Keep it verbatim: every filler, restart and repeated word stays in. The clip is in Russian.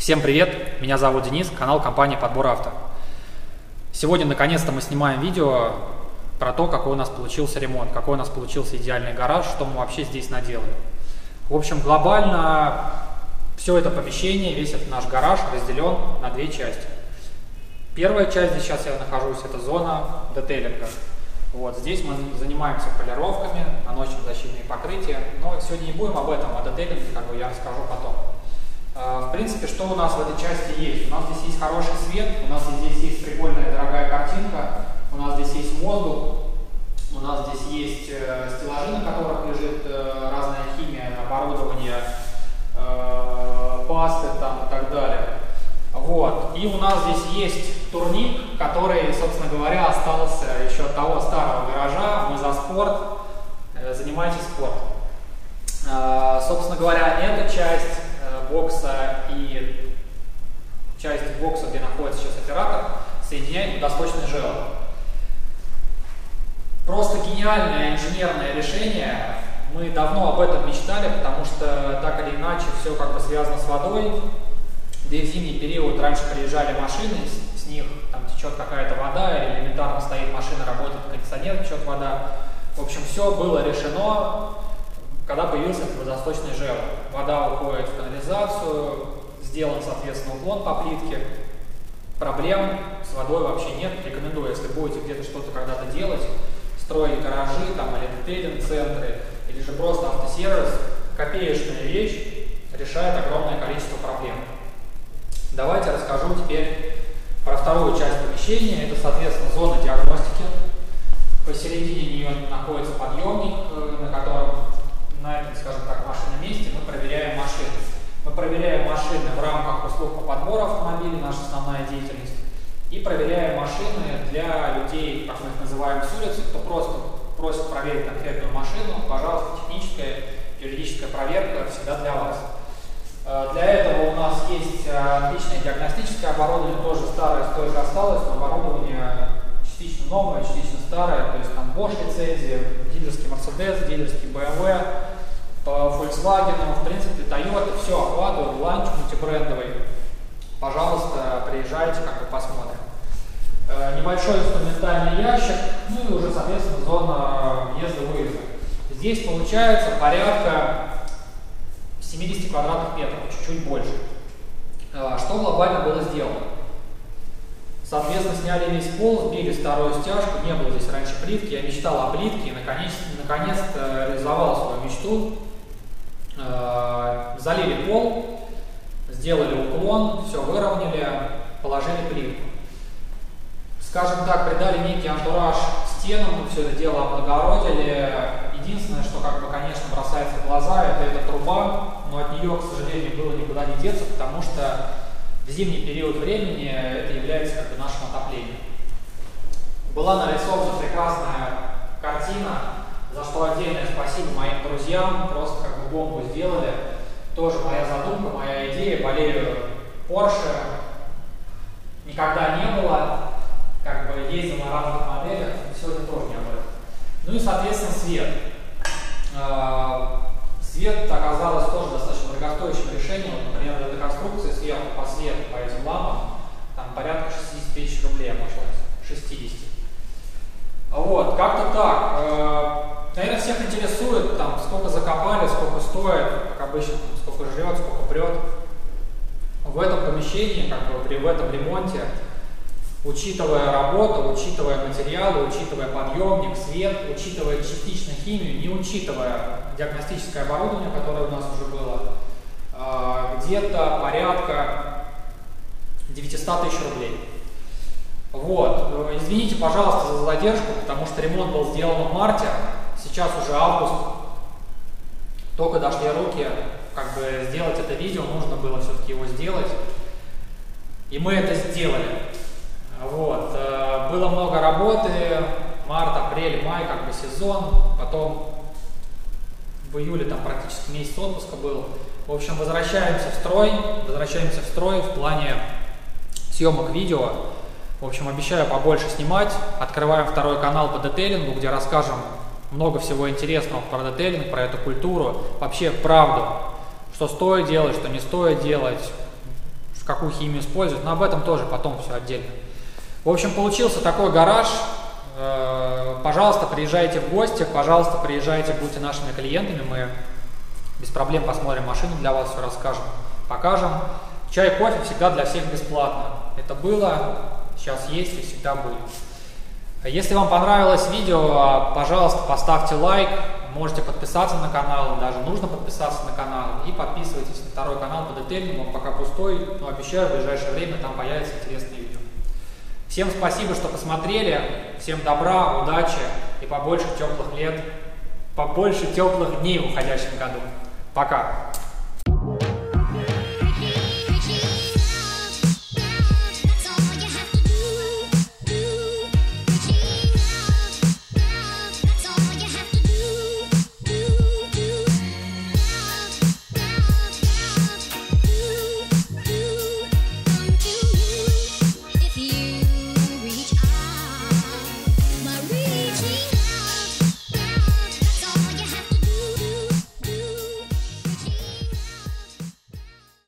Всем привет, меня зовут Денис, канал компании Подбор Авто. Сегодня наконец-то мы снимаем видео про то, какой у нас получился ремонт, какой у нас получился идеальный гараж, что мы вообще здесь наделали. В общем, глобально все это помещение, весь этот наш гараж разделен на две части. Первая часть, здесь сейчас я нахожусь, это зона детейлинга. Вот, здесь мы занимаемся полировками, наносим защитные покрытия, но сегодня не будем об этом, о детейлинге как бы я расскажу потом. В принципе, что у нас в этой части есть? У нас здесь есть хороший свет, у нас здесь есть прикольная дорогая картинка, у нас здесь есть воздух, у нас здесь есть э, стеллажи, на которых лежит э, разная химия, оборудование, э, пасты там и так далее. Вот. И у нас здесь есть турник, который, собственно говоря, остался еще от того старого гаража. Мы за спорт, э, занимайтесь спортом. Э, собственно говоря, эта часть бокса и часть бокса, где находится сейчас оператор, соединяет водосточный желоб. Просто гениальное инженерное решение. Мы давно об этом мечтали, потому что так или иначе все как бы связано с водой. Да и в зимний период раньше приезжали машины, с, с них там течет какая-то вода, или элементарно стоит машина, работает кондиционер, течет вода. В общем, все было решено, когда появился этот водосточный желоб. Вода уходит в канализацию, сделан, соответственно, уклон по плитке. Проблем с водой вообще нет. Рекомендую, если будете где-то что-то когда-то делать, строить гаражи там, или детейлинг-центры, или же просто автосервис, копеечная вещь решает огромное количество проблем. Давайте расскажу теперь про вторую часть помещения. Это, соответственно, зона диагностики. Посередине нее находится подъемник, на котором на этом, скажем так, машинном месте мы проверяем машины. Мы проверяем машины в рамках услуг по подбору автомобилей, наша основная деятельность, и проверяем машины для людей, как мы их называем, с улицы, кто просто просит проверить конкретную машину. Пожалуйста, техническая, юридическая проверка всегда для вас. Для этого у нас есть отличное диагностическое оборудование, тоже старое, столько осталось, но оборудование частично новое, частично старое, то есть там Bosch лицензия, дилерский Mercedes, дилерский бэ эм вэ, по Volkswagen, в принципе, Toyota, все охватывает, ланч мультибрендовый. Пожалуйста, приезжайте, как бы посмотрим. Э, небольшой инструментальный ящик, ну и уже, соответственно, зона въезда-выезда. Здесь получается порядка семьдесят квадратных метров, чуть-чуть больше. Э, что глобально было сделано? Соответственно, сняли весь пол, сбили старую стяжку, не было здесь раньше плитки. Я мечтал о плитке и наконец-то наконец реализовал свою мечту. Э, залили пол, сделали уклон, все выровняли, положили плитку. Скажем так, придали некий антураж стенам, мы все это дело облагородили. Единственное, что, как бы, конечно, бросается в глаза, это эта труба, но от нее, к сожалению, было никуда не деться, потому что в зимний период времени это является как бы нашим отоплением. Была нарисована прекрасная картина, за что отдельное спасибо моим друзьям, просто как бы бомбу сделали. Тоже моя задумка, моя идея, болею Porsche, никогда не было, как бы ездил на разных моделях, сегодня тоже не об этом. Ну и, соответственно, свет. Свет оказалось тоже достаточно дорогостоящим решением. Например, для деконструкции сверху по свету, по этим лампам, там порядка шестьдесят тысяч рублей обошлось. шестьдесят. Вот, как-то так. Наверное, всех интересует, там, сколько закопали, сколько стоит, как обычно, там, сколько жрет, сколько прет. В этом помещении, как бы, при в этом ремонте, учитывая работу, учитывая материалы, учитывая подъемник, свет, учитывая частично химию, не учитывая диагностическое оборудование, которое у нас уже было, где-то порядка девятьсот тысяч рублей. Вот. Извините, пожалуйста, за задержку, потому что ремонт был сделан в марте, сейчас уже август, только дошли руки, как бы сделать это видео, нужно было все-таки его сделать, и мы это сделали. Вот. Было много работы, март, апрель, май, как бы сезон, потом в июле там практически месяц отпуска был. В общем, возвращаемся в строй, возвращаемся в строй в плане съемок видео. В общем, обещаю побольше снимать. Открываем второй канал по детейлингу, где расскажем много всего интересного про детейлинг, про эту культуру, вообще правду, что стоит делать, что не стоит делать, какую химию используют, но об этом тоже потом все отдельно. В общем, получился такой гараж. Пожалуйста, приезжайте в гости, пожалуйста, приезжайте, будьте нашими клиентами, мы без проблем посмотрим машину для вас, все расскажем, покажем. Чай, кофе всегда для всех бесплатно. Это было, сейчас есть и всегда будет. Если вам понравилось видео, пожалуйста, поставьте лайк, можете подписаться на канал, даже нужно подписаться на канал, и подписывайтесь на второй канал по детейльному, он пока пустой, но обещаю, в ближайшее время там появятся интересные видео. Всем спасибо, что посмотрели, всем добра, удачи и побольше теплых лет, побольше теплых дней в уходящем году. Пока!